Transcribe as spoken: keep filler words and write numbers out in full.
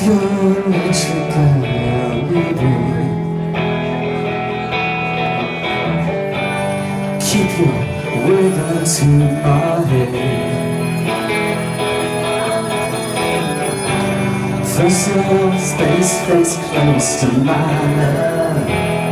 You're what you gotta be. Keep your rhythm to my head. First your space face close to my love.